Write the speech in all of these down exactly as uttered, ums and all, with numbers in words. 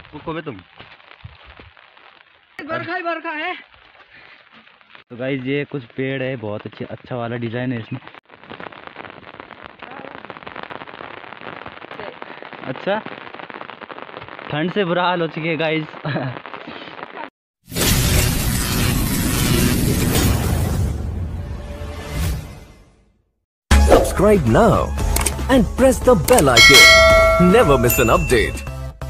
रुको बे तुम। बरखा ही बरखा है। तो गाइस ये कुछ पेड़ है, बहुत अच्छे अच्छा वाला डिजाइन है इसमें। अच्छा, ठंड से बुरा हाल हो चुकी है guys. Subscribe now and press the bell icon. Never miss an update.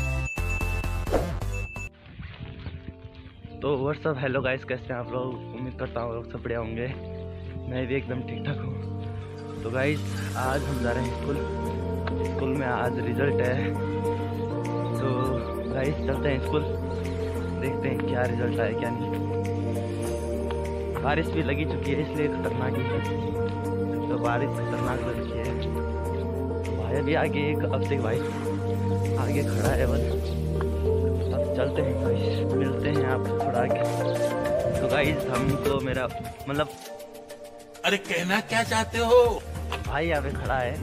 तो व्हाट्सअप, हेलो गाइस, कैसे हैं आप लोग? उम्मीद करता हूँ लोग सब बढ़िया होंगे। मैं भी एकदम ठीक ठाक हूँ। तो गाइस आज हम जा रहे हैं स्कूल। स्कूल में आज रिजल्ट है, तो गाइस चलते हैं स्कूल, देखते हैं क्या रिजल्ट आया क्या नहीं। बारिश भी लगी चुकी है इसलिए खतरनाक ही है। तो बारिश खतरनाक लग रही है। भाई अभी आगे एक अब से भाई आगे खड़ा है बस। अब चलते हैं गाइस, मिलते हैं आप थोड़ा आगे। तो गाइस हमको मेरा मतलब, अरे कहना क्या चाहते हो भाई यहाँ पे खड़ा है।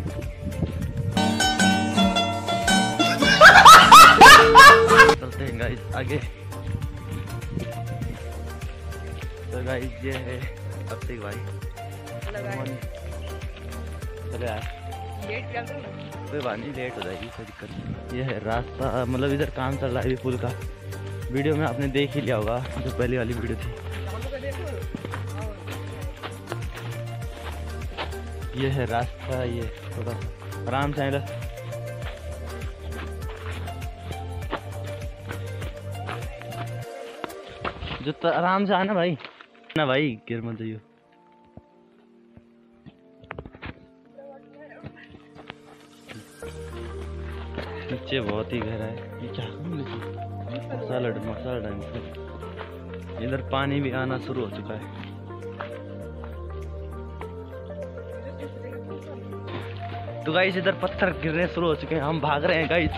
चलते हैं गाइस आगे। तो गाइस ये है अब से भाई, चले यार, कोई बात नहीं, लेट हो जाएगी, कोई दिक्कत नहीं। ये है रास्ता, मतलब इधर काम चल रहा है अभी पुल का। वीडियो में आपने देख ही लिया होगा, जो पहली वाली वीडियो थी। ये है रास्ता, ये थोड़ा आराम से आएगा। जो तो आराम से आना भाई, ना भाई गिर मत जाइयो। नीचे बहुत ही गहरा है। ये क्या मसाला मसाला डाल, इधर पानी भी आना शुरू हो चुका है। तो गाइस इधर पत्थर गिरने शुरू हो चुके हैं, हम भाग रहे हैं गाइस।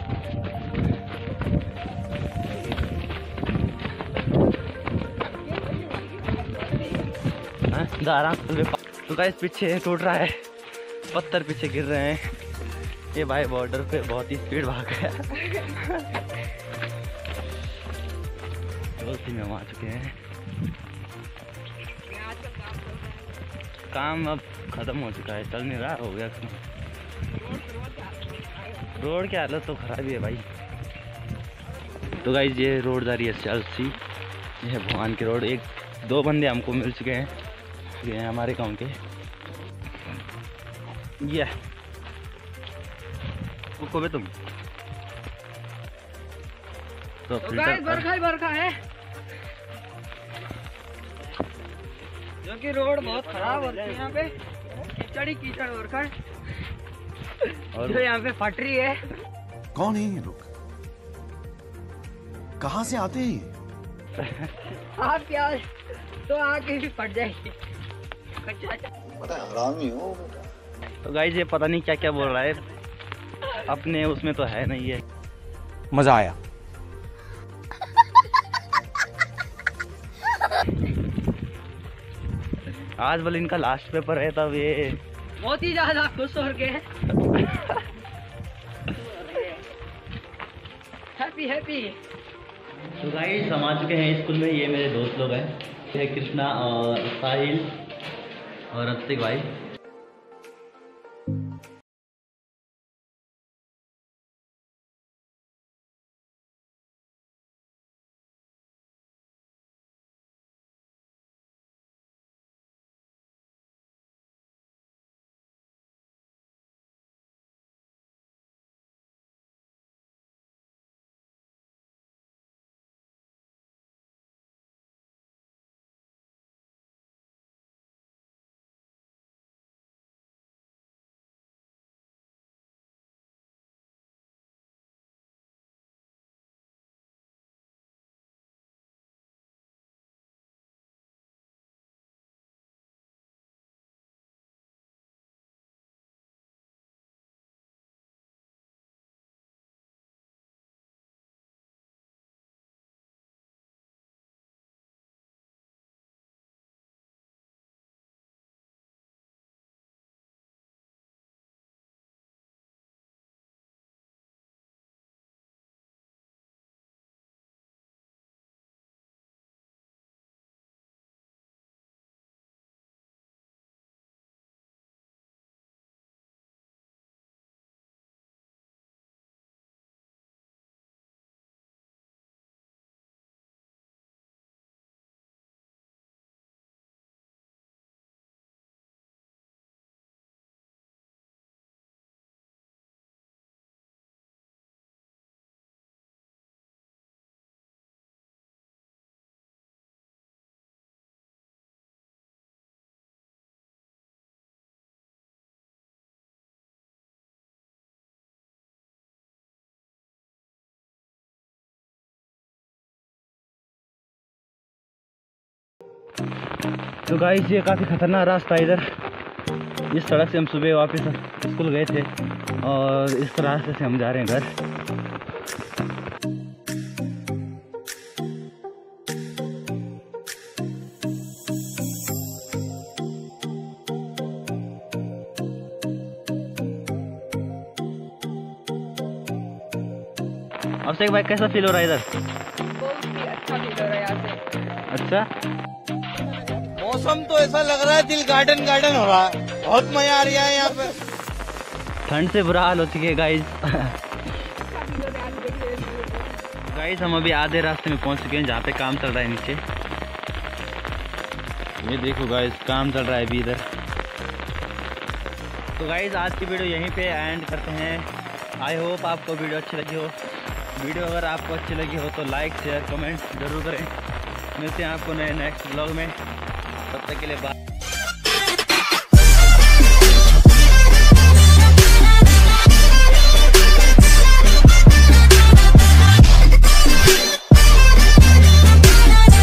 आराम से। तो गाइस पीछे टूट रहा है, पत्थर पीछे गिर रहे हैं। ये भाई बॉर्डर पे बहुत ही स्पीड भाग गया। गलती में हम आ चुके हैं। काम अब खत्म हो चुका है, चल नहीं रहा, हो गया खत्म। रोड की हालत तो खराब ही है भाई। तो गाइस ये रोड जा रही है चलसी, ये है भगवान की रोड। एक दो बंदे हमको मिल चुके हैं, ये हैं हमारे गाँव के। ये रुको बे तुम। तो गाइस बरखा ही बरखा है, क्योंकि रोड बहुत खराब होती है यहाँ पे। कीचड़ ही कीचड़ बरखा है, और जो यहाँ पे फट रही है। कौन है ये लोग, कहाँ से आते हैं? आप प्याज तो आके भी फट जाएगी। हरामी हो। तो गाइस ये पता नहीं क्या क्या बोल रहा है, अपने उसमें तो है नहीं है। मजा आया। आज बोले इनका लास्ट पेपर है, तब ये बहुत ही ज्यादा खुश हो गए हैं। Happy happy. तो गाइस हम आ चुके हैं स्कूल में। ये मेरे दोस्त लोग हैं, ये कृष्णा और साहिल और अभिषेक भाई। तो गाइस ये काफ़ी खतरनाक रास्ता है इधर। इस सड़क से हम सुबह वापस स्कूल गए थे और इस रास्ते से हम जा रहे हैं घर। अभिषेक भाई कैसा फील हो रहा है इधर? बहुत ही अच्छा फील हो रहा है यहाँ से। अच्छा, मौसम तो ऐसा लग रहा है दिल गार्डन गार्डन हो रहा है, बहुत मजा आ रहा है यहाँ पे। ठंड से बुरा हाल हो चुकी है गाइस। गाइस हम अभी आधे रास्ते में पहुंच चुके हैं जहाँ पे काम चल रहा है नीचे। ये देखो गाइस काम चल रहा है अभी इधर। तो गाइस आज की वीडियो यहीं पे एंड करते हैं। आई होप आपको वीडियो अच्छी लगी हो। वीडियो अगर आपको अच्छी लगी हो तो लाइक शेयर कमेंट जरूर करें। मिलते हैं आपको नए नेक्स्ट ब्लॉग में, तब तक के लिए बाय।